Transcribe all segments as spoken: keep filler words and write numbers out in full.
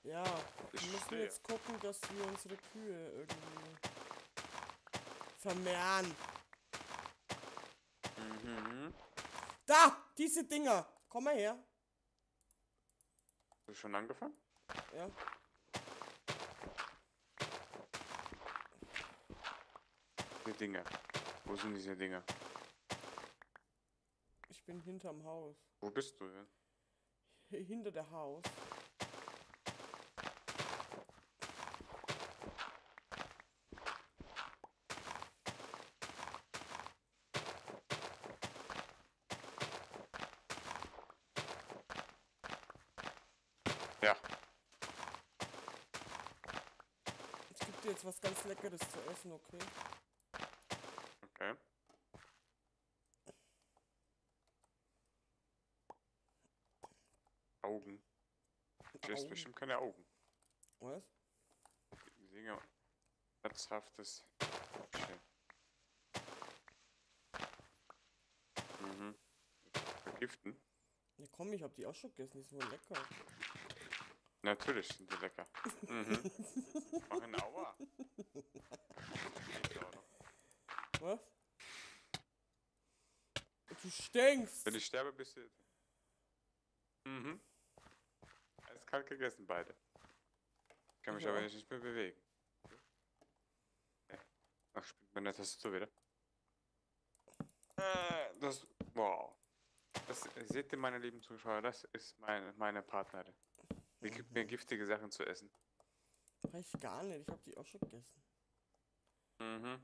Ja, wir Ich müssen stehe. jetzt gucken, dass wir unsere Kühe irgendwie vermehren. Mhm. Da! Diese Dinger! Komm mal her. Hast du schon angefangen? Ja. Die Dinger. Wo sind diese Dinger? Ich bin hinterm Haus. Wo bist du denn? H hinter der Haus. Ja. Ich gebe dir jetzt was ganz Leckeres zu essen, okay? Okay. Augen. Du isst Augen. bestimmt keine Augen. Was? Die Dinger. Herzhaftes. Schön. Mhm. Vergiften? Ja komm, ich hab die auch schon gegessen, die sind wohl lecker. Natürlich sind die lecker. Mhm. Machen Aua. Geht auch noch. Was? Du stinkst! Wenn ich sterbe, bist du. Mhm. Eiskalt gegessen, beide. Ich kann mich Ja. aber nicht mehr bewegen. Ach, spinnt meine Tastatur wieder. Äh, das. Wow. Das, seht ihr, meine lieben Zuschauer, das ist meine, meine Partnerin. Die gibt mir giftige Sachen zu essen. Weiß ich gar nicht, ich hab die auch schon gegessen. Mhm.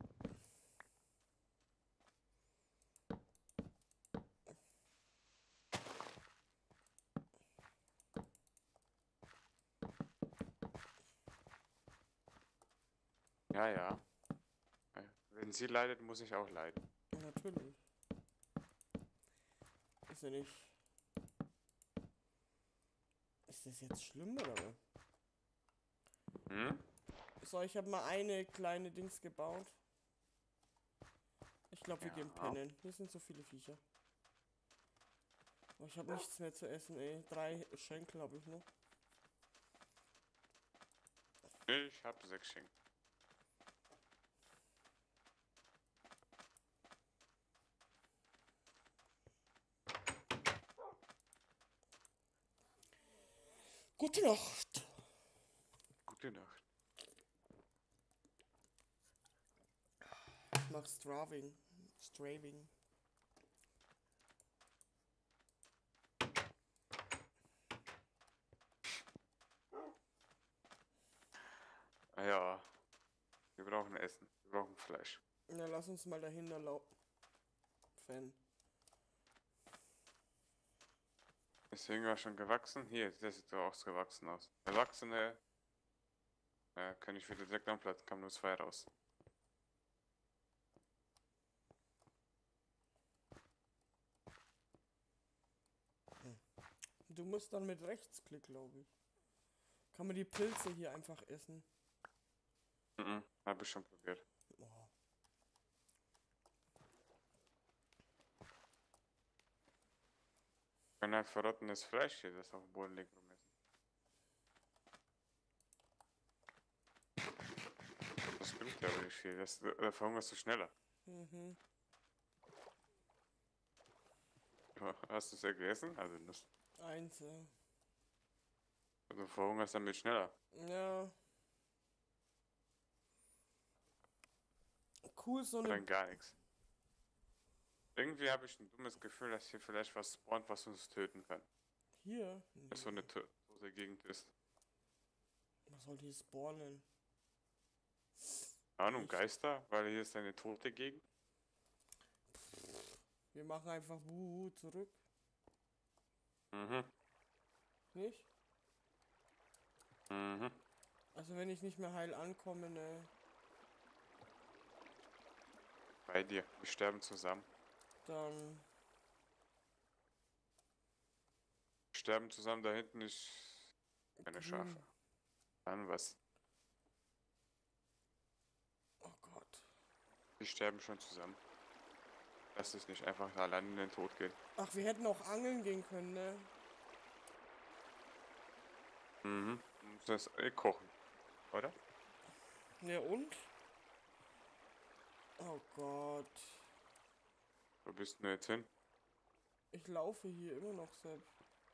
Ja, ja. Wenn sie leidet, muss ich auch leiden. Ja, natürlich. Ist ja nicht. Ist das jetzt schlimm oder was? Hm? So, ich habe mal eine kleine Dings gebaut. Ich glaube, wir Ja. gehen pennen. Hier sind so viele Viecher. Oh, ich habe nichts mehr zu essen, ey. Drei Schenkel habe ich noch. Ich hab sechs Schinken. Gute Nacht. Gute Nacht. Ich mach Straving. Straving. Ah ja. Wir brauchen Essen. Wir brauchen Fleisch. Na, lass uns mal dahinter laufen. Ist irgendwas schon gewachsen? Hier, das sieht doch auch so gewachsen aus. Erwachsene. Äh, kann ich wieder direkt am Platz. Kam nur zwei raus. Du musst dann mit Rechtsklick, glaube ich. Kann man die Pilze hier einfach essen? Mhm. Hab ich schon probiert. Oh. Ich kann halt verrottenes Fleisch hier, das auf dem Boden liegt, rumessen. Das bringt ja aber nicht viel. Das, da verhungerst du schneller. Mhm. Hast du es ja gegessen? Also das, Eins, ja. du verhungerst damit schneller. Ja. Cool, so eine. Dann gar nichts. Irgendwie habe ich ein dummes Gefühl, dass hier vielleicht was spawnt, was uns töten kann. Hier? Dass so eine to- tote Gegend ist. Was soll die spawnen? Ahnung, Nicht. Geister? Weil hier ist eine tote Gegend. Wir machen einfach Wuhu zurück. Mhm. Nicht? Mhm. Also wenn ich nicht mehr heil ankomme, ne, Bei dir. Wir sterben zusammen. dann. Wir sterben zusammen, da hinten ist keine Grün. Schafe. Dann was? Oh Gott. Die sterben schon zusammen. Lass es nicht einfach allein in den Tod gehen. Ach, wir hätten auch angeln gehen können, ne? Mhm. Du musst das eh kochen, oder? Ja und? Oh Gott. Wo bist du jetzt hin? Ich laufe hier immer noch selbst.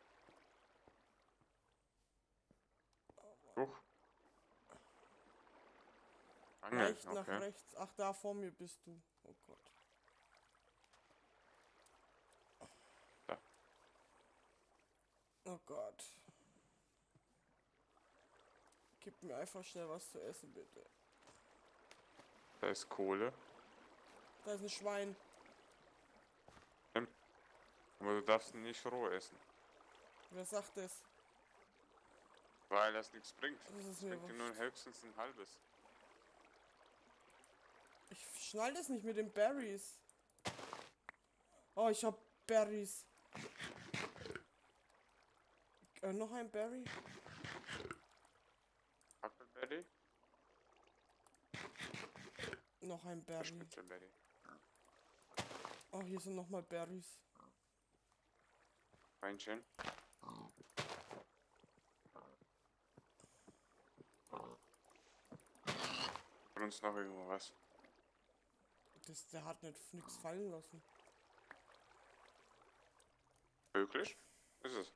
Hoch. Angeln, Leicht nach okay. rechts. Ach, da vor mir bist du. Oh Gott. Da. Oh Gott. Gib mir einfach schnell was zu essen, bitte. Da ist Kohle. Da ist ein Schwein. Aber du darfst ihn nicht roh essen. Wer sagt das? Weil das nichts bringt. Das ist Das mir bringt dir nur wurscht. höchstens ein halbes. Ich schnall das nicht mit den Berries. Oh, ich hab Berries. Äh, noch ein Berry? Huckleberry? Noch ein Berry. Spitzelberry. Oh, hier sind nochmal Berries. Weinchen. Von uns noch irgendwo was. Das, der hat nicht nichts fallen lassen. Möglich? Ist es.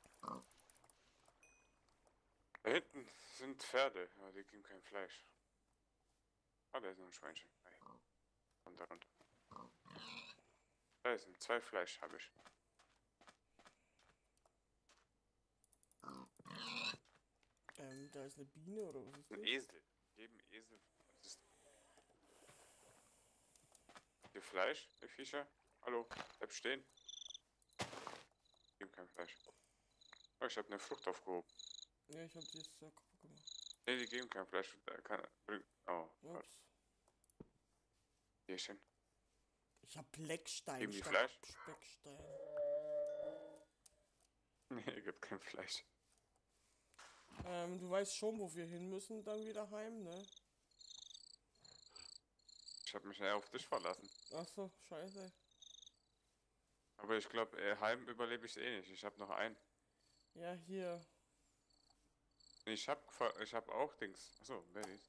Da hinten sind Pferde, aber die geben kein Fleisch. Ah, da ist noch ein Schweinchen. Hey. Runter, runter. Da sind zwei Fleisch, habe ich. Ähm, da ist eine Biene oder was ist das? Ein Esel. Geben Esel. Was ist hier Fleisch, ihr Viecher? Hallo, bleib stehen. Geben kein Fleisch. Oh, ich habe eine Frucht aufgehoben. Ja, ich hab die jetzt ja kaputt gemacht. Ne, die geben kein Fleisch. Da kann, oh, Gott. Ups. Hierchen. Ich hab Bleckstein Geben die statt Fleisch? Speckstein. Nee, gibt kein Fleisch. Ähm, du weißt schon, wo wir hin müssen, dann wieder heim, ne? Ich habe mich eher auf dich verlassen. Ach so, scheiße. Aber ich glaube, äh, heim überlebe ich eh nicht. Ich habe noch einen. Ja, hier. Nee, Ich habe ich hab auch Dings. Achso, Berries.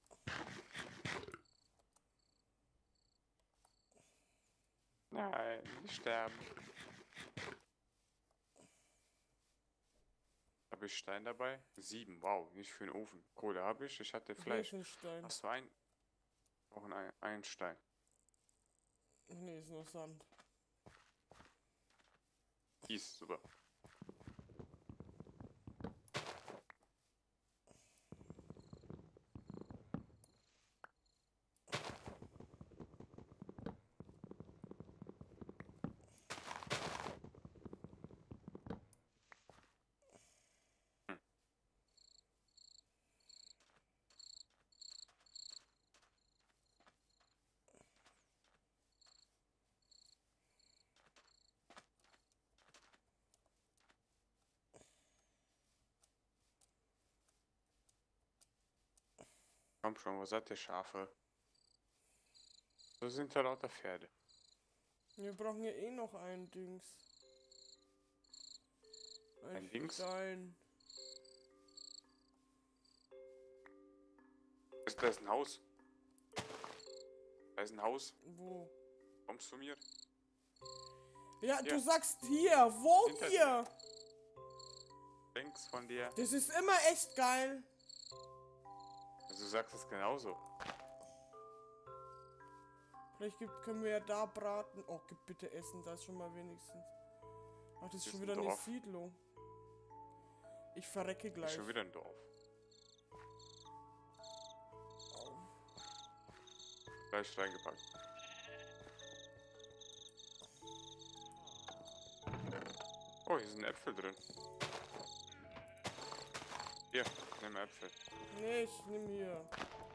Nein, nicht sterben. Habe ich Stein dabei? Sieben, wow, nicht für den Ofen. Kohle habe ich, ich hatte Hier Fleisch. ist ein Stein. Hast du ein? Auch ein, ein Stein. Nee, ist nur Sand. Kies, super. Hm. Komm schon, wo seid ihr Schafe? So sind ja lauter Pferde. Wir brauchen ja eh noch ein Dings. Ein Dings? Stein. Ist das ein Haus? Da ist ein Haus. Wo? Kommst du mir? Ja, Hier. du sagst hier. Wo Hinter hier? Links von dir. Das ist immer echt geil. Also du sagst es genauso. Vielleicht gibt, können wir ja da braten. Oh, gib bitte Essen, da ist schon mal wenigstens. Ach, das ist Das schon ist wieder ein eine Dorf. Siedlung. Ich verrecke Ist gleich. schon wieder ein Dorf. Gleich reingepackt. Oh, hier sind Äpfel drin. Hier, nimm Äpfel. Nee, ich nehm hier.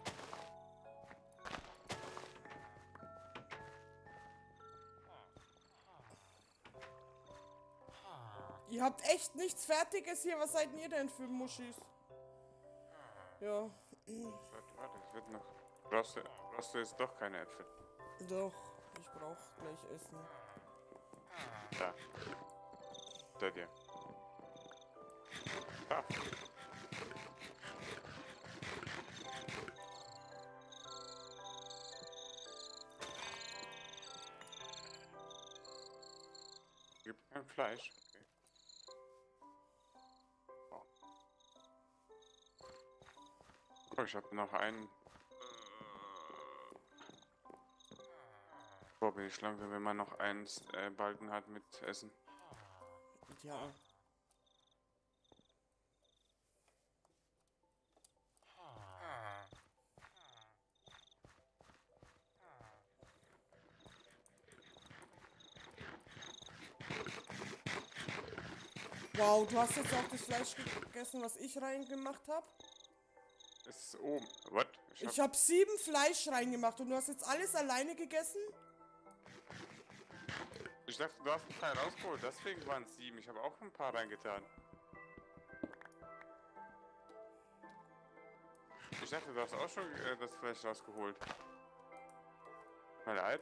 Ihr habt echt nichts Fertiges hier. Was seid ihr denn für Muschis? Ja, Warte, warte, es wird noch. Brauchst du, brauchst du jetzt doch keine Äpfel? doch. Ich brauch gleich Essen. Da. Da dir. Da. Kein Fleisch. Okay. Oh. Oh, ich habe noch einen. Boah, bin ich langsam, wenn man noch eins äh, Balken hat mit Essen. Ja. Wow, du hast jetzt auch das Fleisch gegessen, was ich reingemacht habe? Es ist oben. What? Ich hab, Ich habe sieben Fleisch reingemacht und du hast jetzt alles alleine gegessen? ich dachte, du hast einen Teil rausgeholt, deswegen waren es sieben. Ich habe auch ein paar reingetan. Ich dachte, du hast auch schon äh, das Fleisch rausgeholt. Tut mir leid.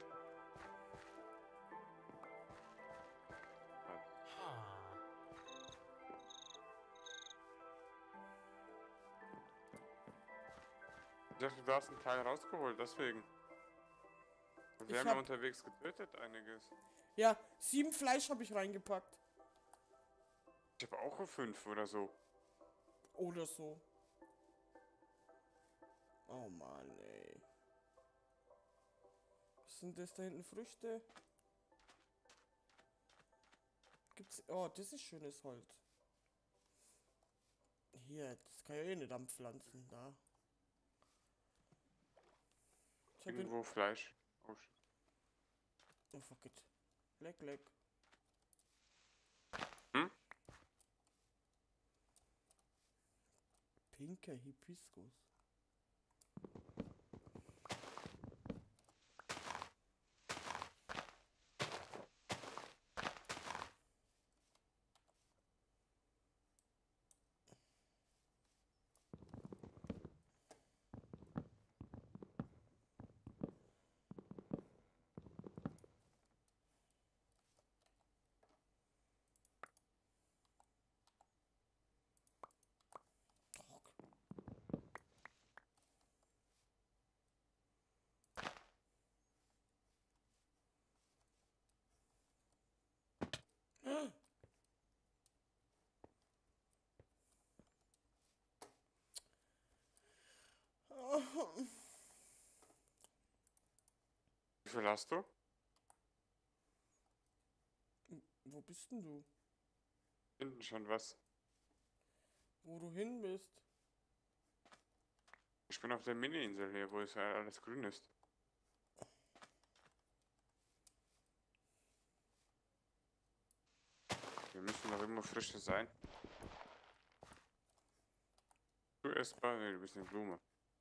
Ich dachte, du hast einen Teil rausgeholt, deswegen. Wir Ich haben ja hab- unterwegs getötet, einiges. Ja, sieben Fleisch habe ich reingepackt. Ich habe auch fünf oder so. Oder so. Oh Mann, ey. Was sind das da hinten? Früchte? Gibt's. Oh, das ist schönes Holz. Hier, das kann ich ja eh nicht anpflanzen, da. Ich hab den. Irgendwo Fleisch. Oh, shit. Oh, fuck it. Leck, leck. Hm? Pinker Hibiskus. Wie viel hast du? Wo bist denn du? Hinten schon was. Wo du hin bist? Ich bin auf der Mini-Insel hier, wo es ja alles grün ist. Wir müssen doch immer frische sein. Du essbar? Nee, du bist eine Blume.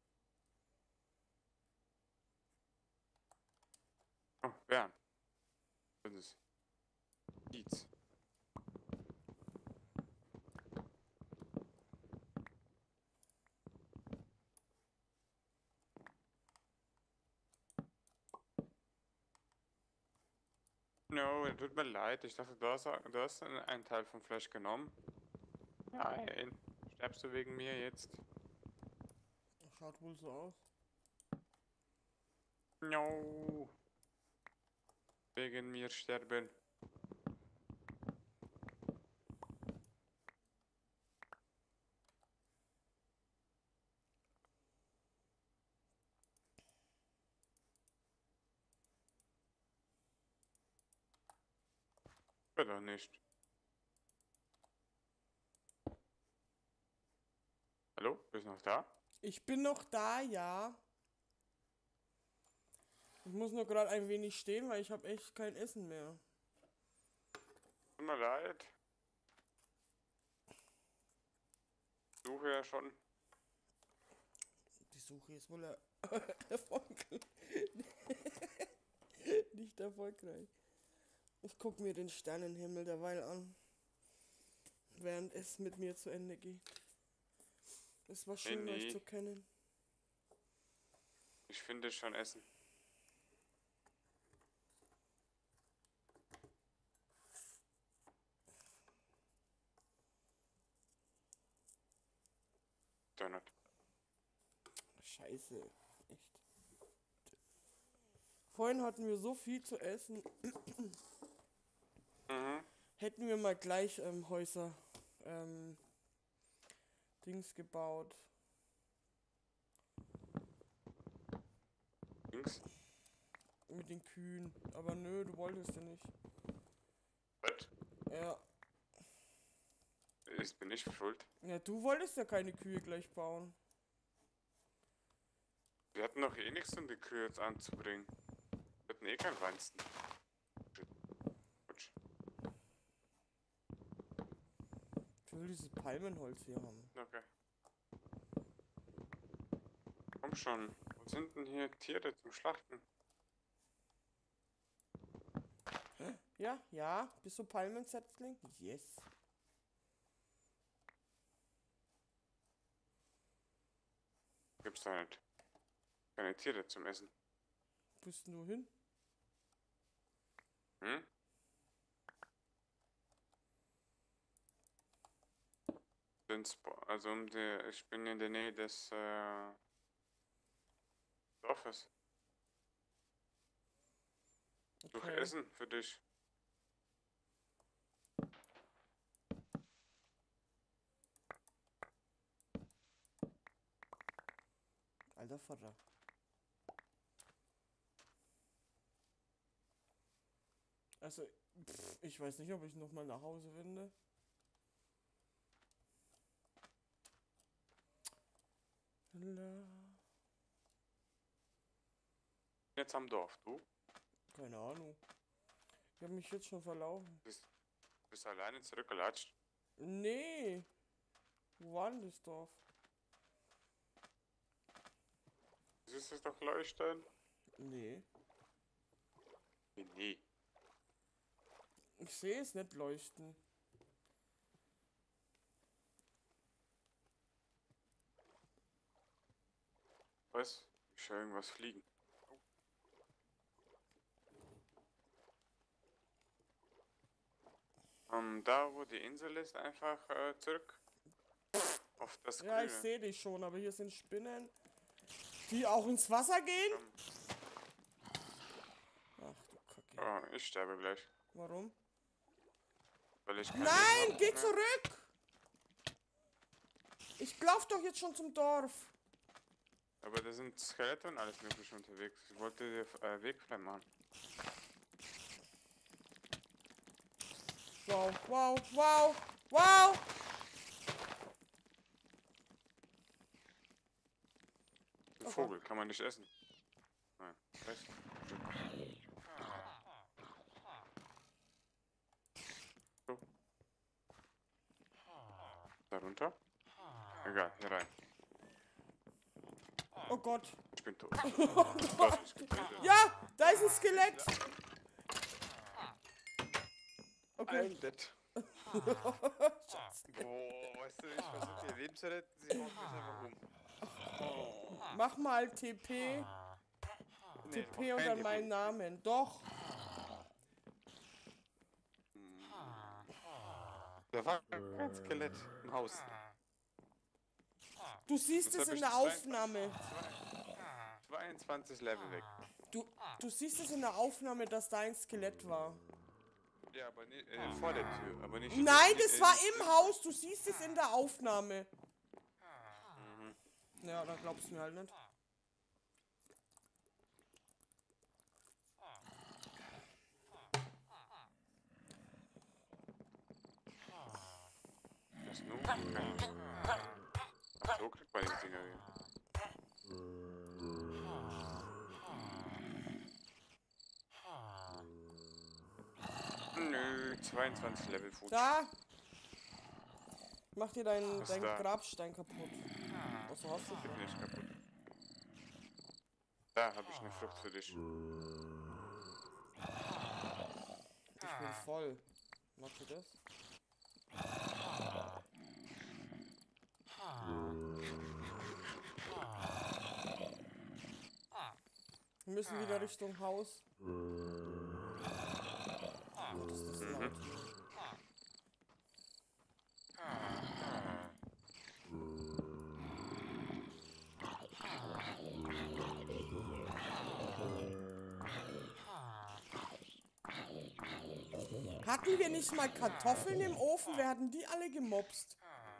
Oh, Bären. Das ist Kiez. No, tut mir leid. Ich dachte, du hast, du hast einen Teil vom Fleisch genommen. Nein. Sterbst du wegen mir jetzt? Schaut wohl so aus. No. Wegen mir sterben. Oder nicht? Hallo? Bist du noch da? Ich bin noch da, ja. Ich muss nur gerade ein wenig stehen, weil ich habe echt kein Essen mehr. Tut mir leid. Suche ja schon. Die Suche ist wohl er erfolgreich. Nicht erfolgreich. Ich gucke mir den Sternenhimmel derweil an, während es mit mir zu Ende geht. Es war schön, Nee, euch nee. zu kennen. Ich finde schon Essen. Donut. Scheiße, echt. Vorhin hatten wir so viel zu essen. Mhm. Hätten wir mal gleich ähm, Häuser, ähm, Dings gebaut. Links. Mit den Kühen. Aber nö, du wolltest ja nicht. Was? Ja. Ich bin nicht schuld. Ja, du wolltest ja keine Kühe gleich bauen. Wir hatten doch eh nichts, um die Kühe jetzt anzubringen. Wir hatten eh kein Weinsten. Quatsch. Ich will dieses Palmenholz hier haben. Okay. Komm schon. Wo sind denn hier Tiere zum Schlachten? Ja, ja. Bist du Palmensetzling? Yes. Gibt's da nicht. Keine Tiere zum Essen. Bist du hin? Hm? Sind's bo- Also um die, ich bin in der Nähe des äh, Dorfes. Suche Okay. Essen für dich. Alter Vater. Also, pff, ich weiß nicht, ob ich noch mal nach Hause finde. La. Jetzt am Dorf, du? Keine Ahnung. Ich habe mich jetzt schon verlaufen. Bist, bist alleine zurückgelatscht? Nee. Wo war denn das Dorf? Siehst du es doch leuchten? Nee. Nee, nee. Ich sehe es nicht leuchten. Was? Ich höre irgendwas fliegen. Ähm, da wo die Insel ist, einfach äh, zurück auf das Ja, ich Grüne. sehe dich schon, aber hier sind Spinnen, die auch ins Wasser gehen. Ach du Kacke. Oh, ich sterbe gleich. Warum? Weil ich kein Nein, Leben hab geh mehr. zurück! Ich lauf doch jetzt schon zum Dorf. Aber da sind Skelette und alles mögliche unterwegs. Ich wollte dir äh, Weg frei machen. Wow, wow, wow, wow! Ein Oh Vogel kann man nicht essen. Nein, recht. So. Da runter? Egal, hier rein. Oh Gott. Ich bin tot. Du hast mich getötet. Ja, da ist ein Skelett. Okay. Ein Bett. Boah, weißt du, ich versuche ihr Leben zu retten, sie haut mich einfach um. Oh. Mach mal T P. Nee, T P mach und kein dann T P. meinen Namen. Doch. Da war ein Skelett im Haus. Du siehst Das es hab in ich der zweiundzwanzig Aufnahme. zweiundzwanzig Level weg. Du, du siehst es in der Aufnahme, dass da ein Skelett war. Ja, aber nicht äh, vor der Tür, aber nicht. Nein, nicht- das äh, war nicht- im Haus. Du siehst es in der Aufnahme. Mhm. Ja, da glaubst du mir halt nicht. Das nur? Okay. Ach so, kriegt man die Dinger hier. Nö, zweiundzwanzig Level Food. Da! Mach dir deinen Was dein da? Grabstein kaputt. Was hast du? Geht nicht kaputt. Da habe ich eine Frucht für dich. Ich bin voll. Machst du das? Wir müssen wieder Richtung Haus. Ach, das ist laut. Hatten wir nicht mal Kartoffeln im Ofen? Wir hatten die alle gemobst.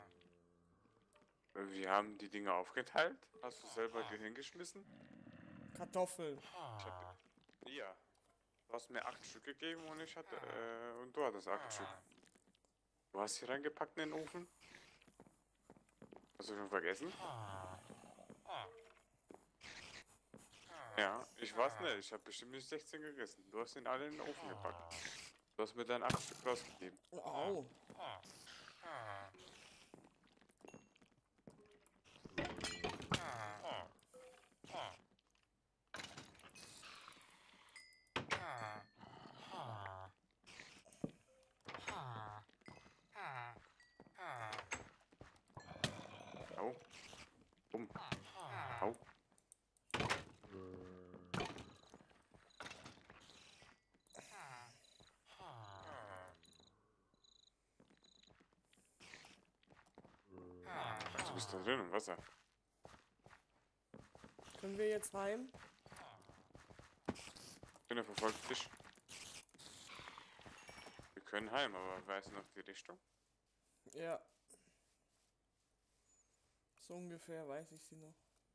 Wir haben die Dinge aufgeteilt. Hast du selber hingeschmissen? Kartoffeln. Ich hab, ja. Du hast mir acht Stück gegeben und ich hatte, äh, und du hattest acht Stück. Du hast hier reingepackt in den Ofen? Hast du schon vergessen? Ja, ich weiß nicht. Ich habe bestimmt nicht sechzehn gegessen. Du hast ihn alle in den Ofen gepackt. Du hast mir dann acht Stück rausgegeben. Au. Au. Um. Au. Du bist da drin im Wasser. Können wir jetzt heim? Kinder verfolgt dich. Wir können heim, aber weißt du noch die Richtung? Ja. So ungefähr weiß ich sie noch.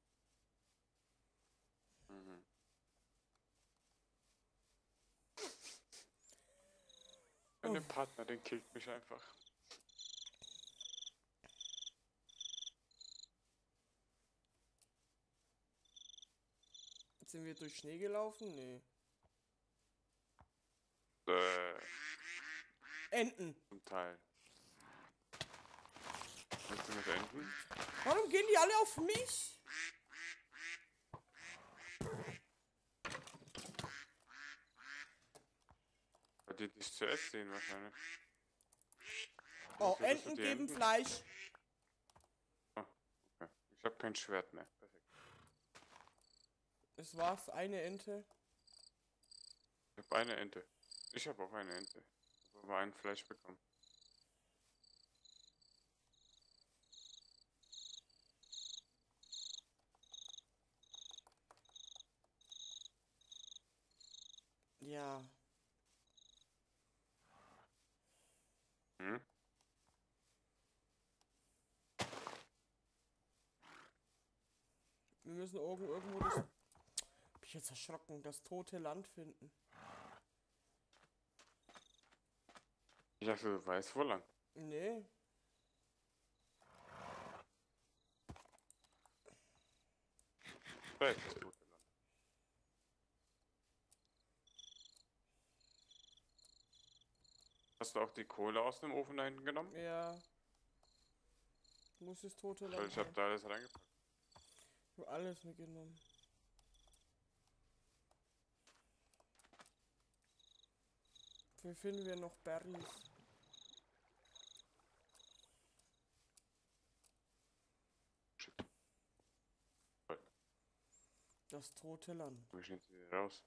Mhm. Meine Oh. Partnerin killt mich einfach. Sind wir durch Schnee gelaufen? Nee. Äh, Enten. zum Teil. Willst du mit Enten? Warum gehen die alle auf mich? Weil die dich zuerst sehen wahrscheinlich. Oh, Wofür bist du Enten die geben Enten? Fleisch. Okay. Ich habe kein Schwert mehr. Perfekt. Es war's, eine Ente. Ich habe eine Ente. Ich habe auch eine Ente. Ich habe aber ein Fleisch bekommen. Ja. Hm? Wir müssen irgendwo, irgendwo das... Hab ich jetzt erschrocken, das tote Land finden. Ich dachte, du weißt wo lang. Nee. Da ist das tote Land. Hast du auch die Kohle aus dem Ofen da hinten genommen? Ja. Muss das tote Weil Land ich habe sein. da alles reingepackt. Ich hab alles mitgenommen. Wie finden wir noch Berries? Shit. Voll. Das tote Land. Wo schneiden sie wieder raus?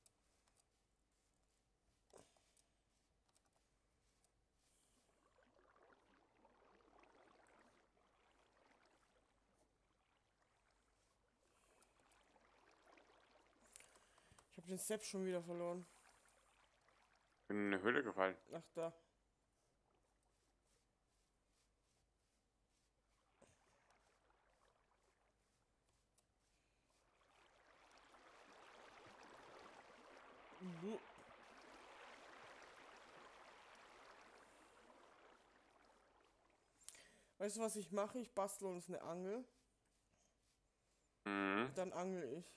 Ich habe den Sepp schon wieder verloren. Bin in eine Höhle gefallen. Ach da. Mhm. Weißt du, was ich mache? Ich bastle uns eine Angel. Mhm. Dann angel ich.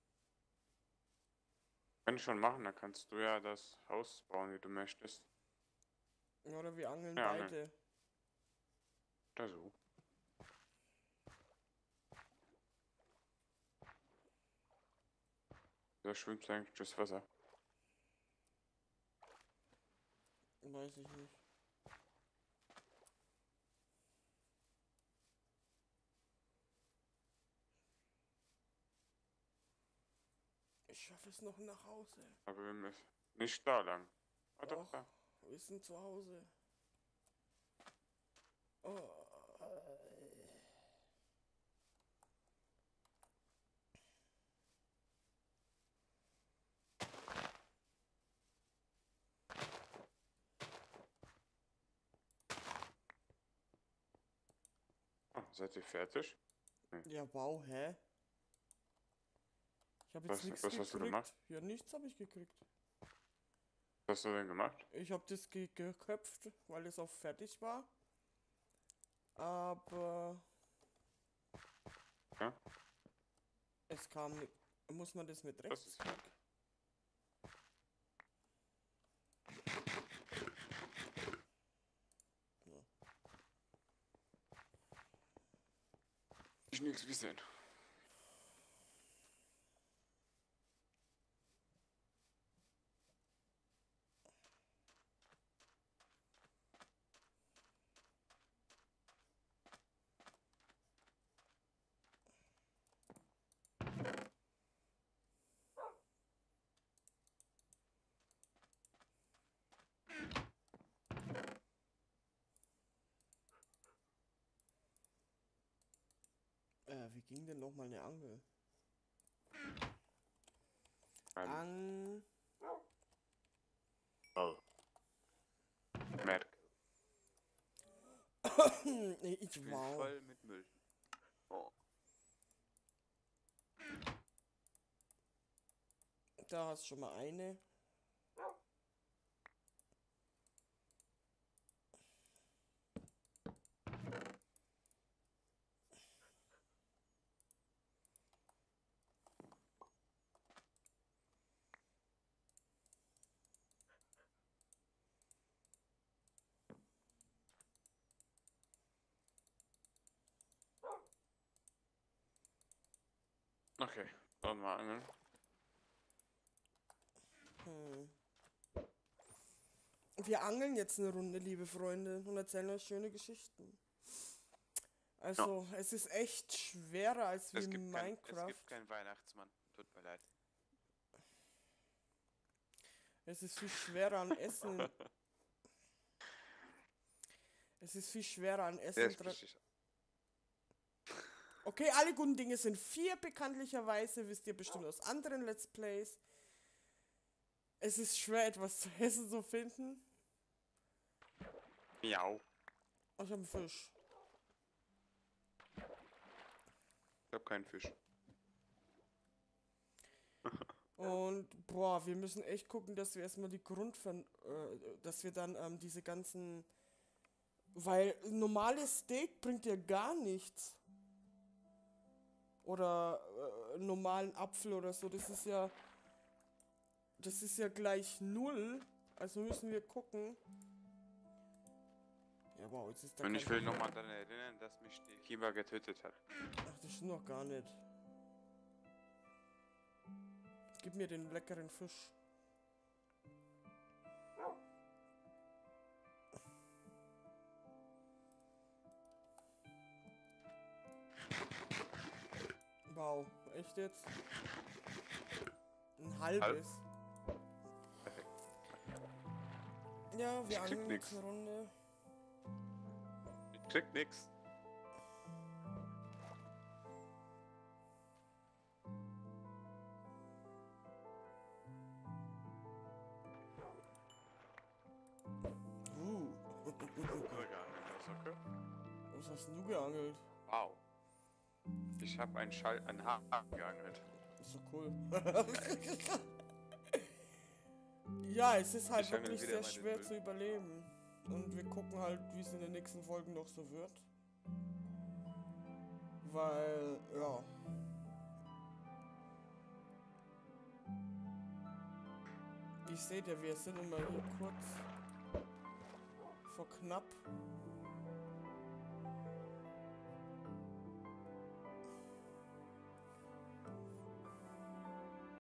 Kann ich schon machen, dann kannst du ja das Haus bauen, wie du möchtest. Oder wir angeln Ja, beide. Oder so. Da schwimmt eigentlich das Wasser. Weiß ich nicht. Ich schaffe es noch nach Hause. Aber wir müssen nicht da lang. Ah, doch, Doch, da. wir sind zu Hause. Oh. Seid ihr fertig? Ja, wow, hä? Ich habe jetzt Was- nichts was gekriegt. hast du gemacht? Ja, nichts habe ich gekriegt. Was hast du denn gemacht? Ich habe das ge geköpft, weil es auch fertig war. Aber Ja? es kam nicht. Muss man das mit Das rechts? ist ich nichts gesehen. Äh, wie ging denn noch mal eine Angel? Ähm, Ang. oh. Merk. Nee, ich Ich bin wow. voll mit Müll. Oh. Da hast du schon mal eine. Okay, dann mal angeln. Hm. Wir angeln jetzt eine Runde, liebe Freunde, und erzählen euch schöne Geschichten. Also, es ist echt schwerer als wie Es in gibt, kein, Minecraft. es gibt keinen Weihnachtsmann. Tut mir leid. Es ist viel schwerer an Essen. Es ist viel schwerer an Der Essen. ist dran- richtig. Okay, alle guten Dinge sind vier, bekanntlicherweise, wisst ihr bestimmt aus anderen Let's Plays. Es ist schwer, etwas zu essen zu finden. Miau. Oh, ich habe einen Fisch. Ich hab keinen Fisch. Und boah, wir müssen echt gucken, dass wir erstmal die Grundver... Äh, dass wir dann ähm, diese ganzen... Weil normales Steak bringt ja gar nichts. Oder äh, normalen Apfel oder so, das ist ja... Das ist ja gleich null. Also müssen wir gucken. Ja, wow, jetzt ist da Und kein... ich will nochmal daran erinnern, dass mich die Kiba getötet hat. Ach, das stimmt noch gar nicht. Gib mir den leckeren Fisch. Wow, echt jetzt? Ein halbes. Perfekt. Ja, wir Ich krieg angeln nix. jetzt eine Runde. Ich krieg nix. Uh, Sogar in der Socke. was hast denn du geangelt? Wow. Ich hab einen Schall, einen Haken geangelt. Ist doch cool. Ja, es ist halt Ich angel wirklich wieder sehr mal den schwer Müll. zu überleben. Und wir gucken halt, wie es in den nächsten Folgen noch so wird. Weil, ja. Wie seht ihr, wir sind immer hier kurz vor knapp.